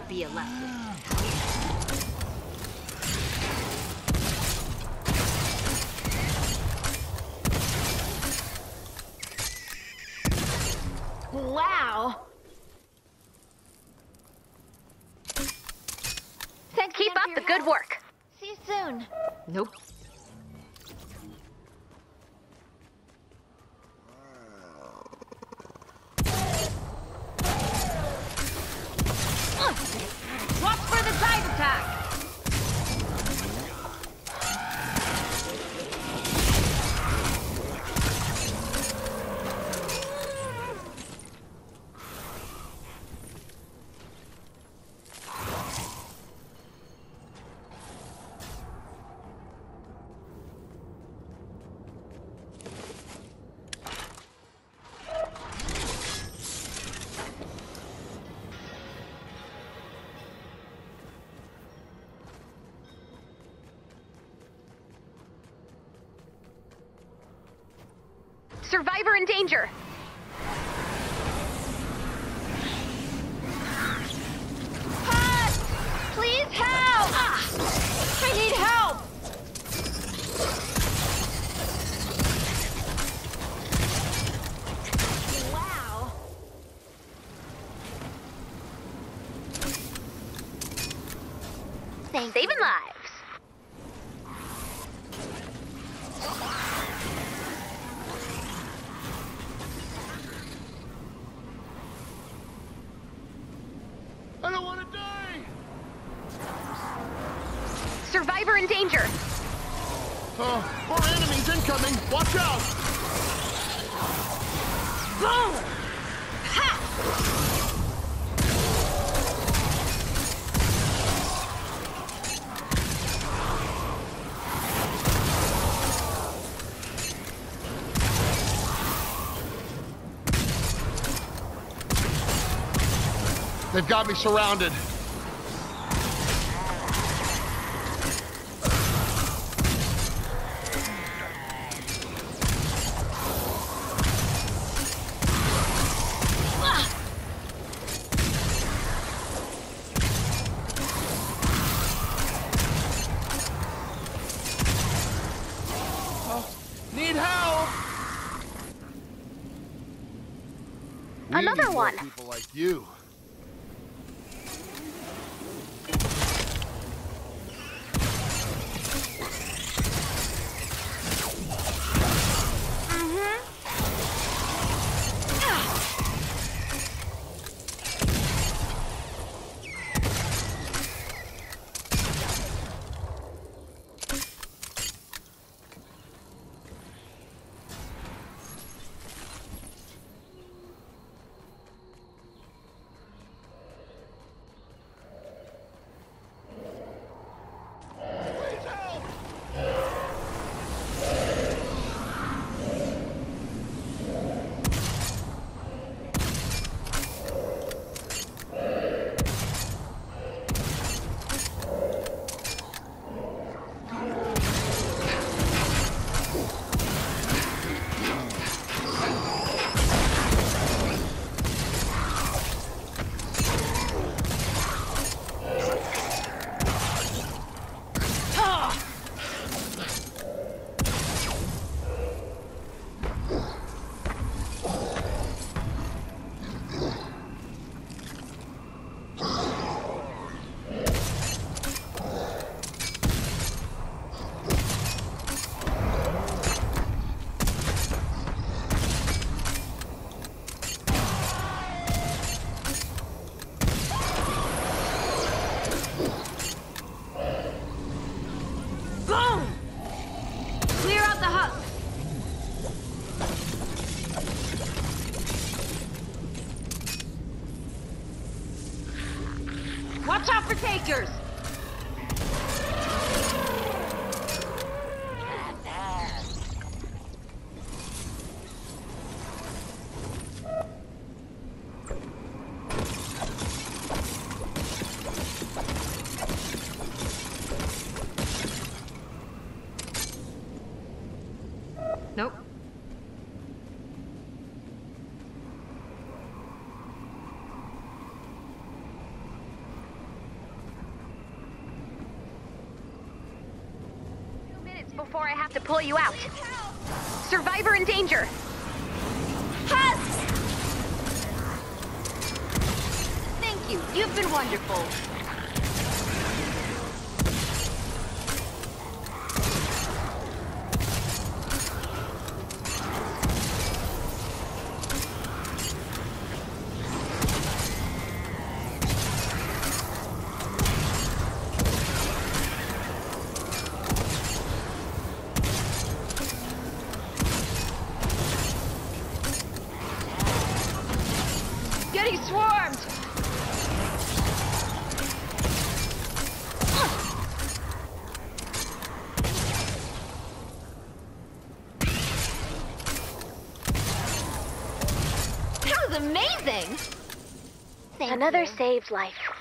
that be a lesson? Wow! Thanks. Keep up the good work. See you soon. Nope. Watch for the dive attack! Survivor in danger. Pat! Please help! I need help! Wow! Saving lives. I don't want to die! Survivor in danger. More enemies incoming! Watch out! Boom! Ha! They've got me surrounded. Need help! Another We need more one. people like you. Boom! Clear out the husk. Watch out for takers. Nope. before I have to pull you out. Survivor in danger. Husk! Thank you. You've been wonderful. Getting swarmed! That was amazing! Another saved life.